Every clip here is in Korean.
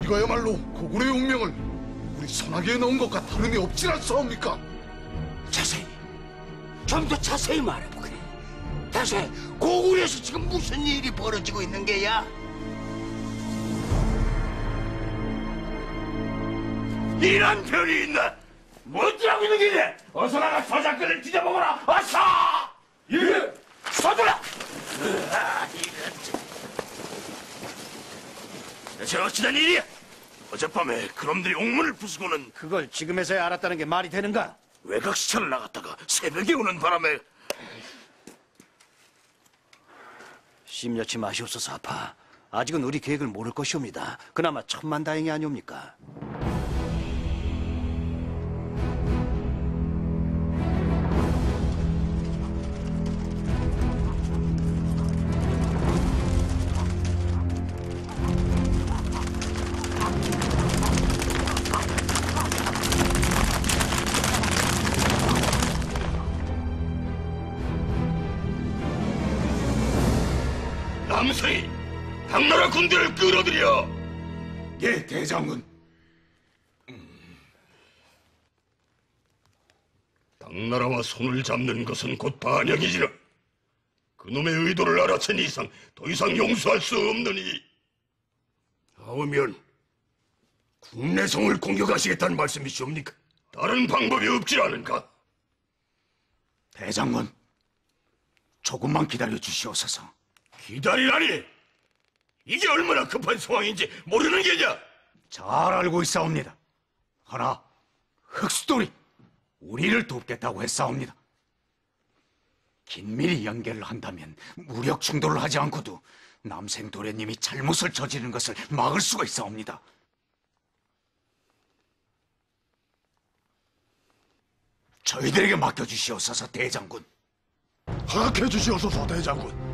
이거야말로 고구려의 운명을 우리 손아귀에 넣은 것과 다름이 없지 않사옵니까? 자세히, 좀 더 자세히 말해보게. 대체 고구려에서 지금 무슨 일이 벌어지고 있는 게야? 이런 별이 있나? 뭐라고 있는 게냐? 어서 나가 저작권을 뒤져보거라. 어서! 예! 서두라! 대체 어찌된 일이야? 어젯밤에 그놈들이 옥문을 부수고는 그걸 지금에서야 알았다는 게 말이 되는가? 외곽 시찰을 나갔다가 새벽에 오는 바람에 심려치 마시옵소서 아파. 아직은 우리 계획을 모를 것이옵니다. 그나마 천만다행이 아니옵니까? 남성이 당나라 군대를 끌어들여. 예, 대장군. 당나라와 손을 잡는 것은 곧 반역이지라. 그놈의 의도를 알아챈 이상 더 이상 용서할 수 없느니. 하오면 국내성을 공격하시겠다는 말씀이시옵니까? 다른 방법이 없지 않은가? 대장군, 조금만 기다려 주시옵소서. 기다리라니! 이게 얼마나 급한 상황인지 모르는 게냐? 잘 알고 있사옵니다. 하나, 흑수돌이 우리를 돕겠다고 했사옵니다. 긴밀히 연결을 한다면 무력 충돌을 하지 않고도 남생 도련님이 잘못을 저지르는 것을 막을 수가 있사옵니다. 저희들에게 맡겨주시옵소서, 대장군. 허락해 주시옵소서, 대장군.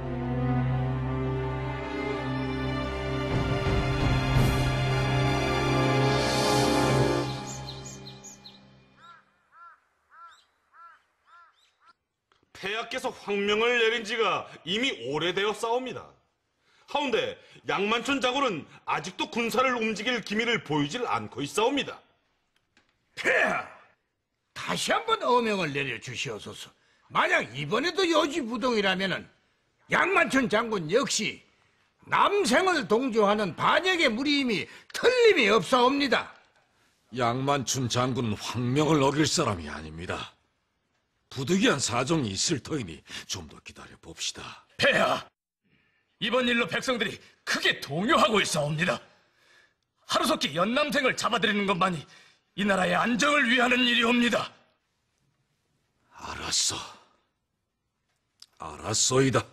폐하께서 황명을 내린 지가 이미 오래되었사옵니다. 하운데 양만천 장군은 아직도 군사를 움직일 기미를 보이질 않고 있사옵니다. 폐하! 다시 한번 어명을 내려주시옵소서. 만약 이번에도 요지부동이라면은 양만천 장군 역시 남생을 동조하는 반역의 무리임이 틀림이 없사옵니다. 양만춘 장군은 황명을 어길 사람이 아닙니다. 부득이한 사정이 있을 터이니 좀 더 기다려 봅시다. 폐하, 이번 일로 백성들이 크게 동요하고 있사옵니다. 하루속히 연남생을 잡아들이는 것만이 이 나라의 안정을 위하는 일이옵니다. 알았어. 알았소이다.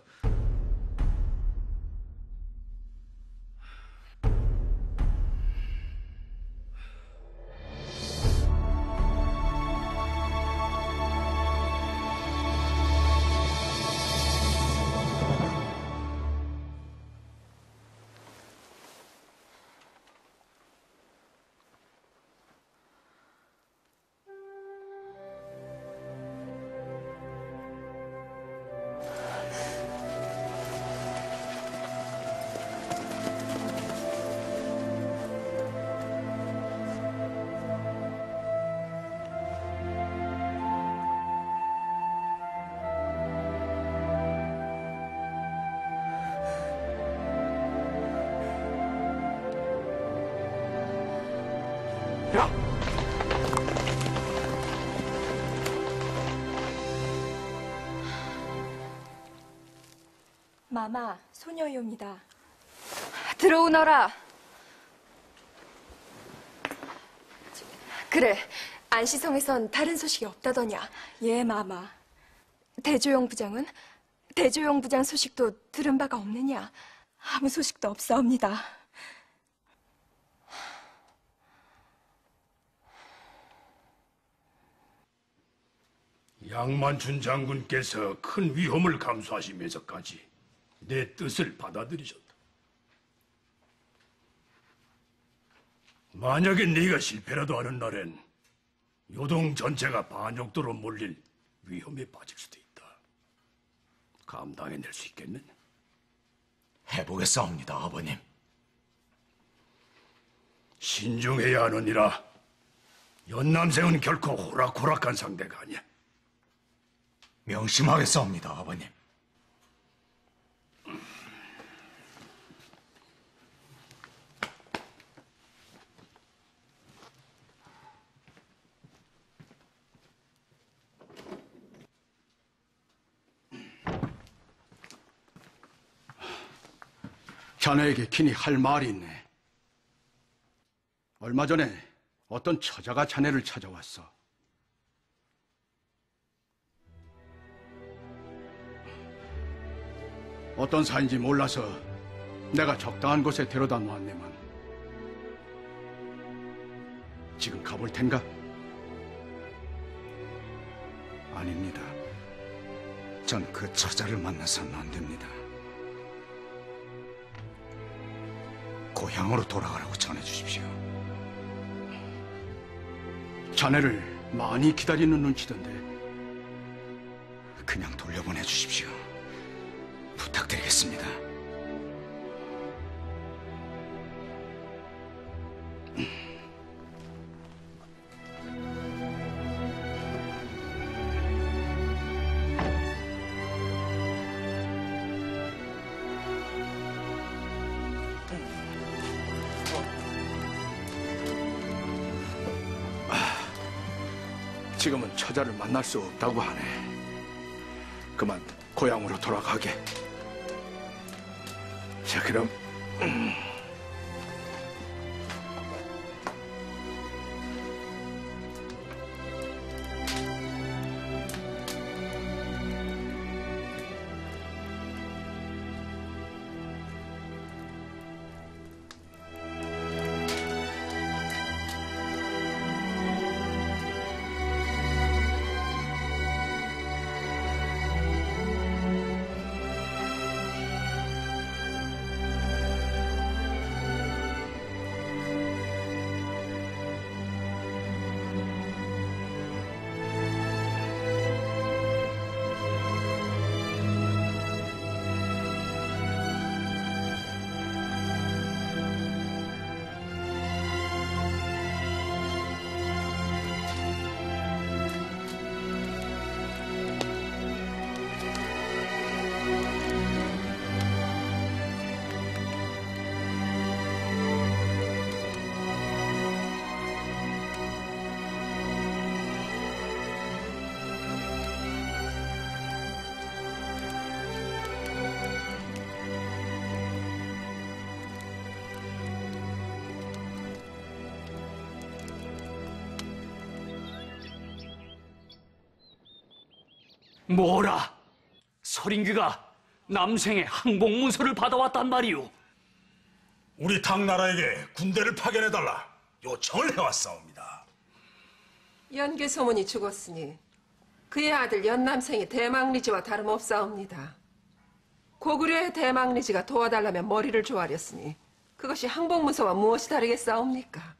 마마, 소녀이옵니다. 들어오너라. 그래, 안시성에선 다른 소식이 없다더냐. 예, 마마. 대조영 부장은? 대조영 부장 소식도 들은 바가 없느냐? 아무 소식도 없사옵니다. 양만춘 장군께서 큰 위험을 감수하시면서까지 내 뜻을 받아들이셨다. 만약에 네가 실패라도 하는 날엔 요동 전체가 반역도로 몰릴 위험에 빠질 수도 있다. 감당해낼 수 있겠느냐? 해보겠사옵니다, 아버님. 신중해야 하느니라. 연남생은 결코 호락호락한 상대가 아니야. 명심하겠사옵니다, 아버님. 자네에게 긴히 할 말이 있네. 얼마 전에 어떤 처자가 자네를 찾아왔어. 어떤 사인지 몰라서 내가 적당한 곳에 데려다 놓았네만. 지금 가볼 텐가? 아닙니다. 전 그 처자를 만나서는 안 됩니다. 고향으로 돌아가라고 전해주십시오. 자네를 많이 기다리는 눈치던데. 그냥 돌려보내 주십시오. 부탁드리겠습니다. 지금은 처자를 만날 수 없다고 하네. 그만 고향으로 돌아가게. 자, 그럼 뭐라? 서린귀가 남생의 항복문서를 받아왔단 말이오. 우리 당나라에게 군대를 파견해달라 요청을 해왔사옵니다. 연계 소문이 죽었으니 그의 아들 연남생이 대망리지와 다름없사옵니다. 고구려의 대망리지가 도와달라면 머리를 조아렸으니 그것이 항복문서와 무엇이 다르겠사옵니까?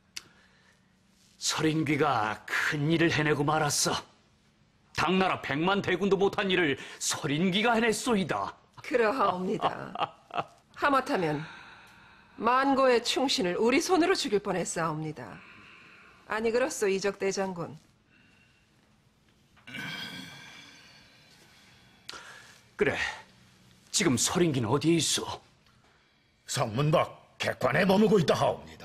서린귀가 큰 일을 해내고 말았어. 당나라 100만 대군도 못한 일을 서린귀가 해냈소이다. 그러하옵니다. 하마터면 만고의 충신을 우리 손으로 죽일 뻔했사옵니다. 아니 그렇소 이적 대장군. 그래, 지금 서린귀는 어디에 있어? 성문 밖 객관에 머무고 있다 하옵니다.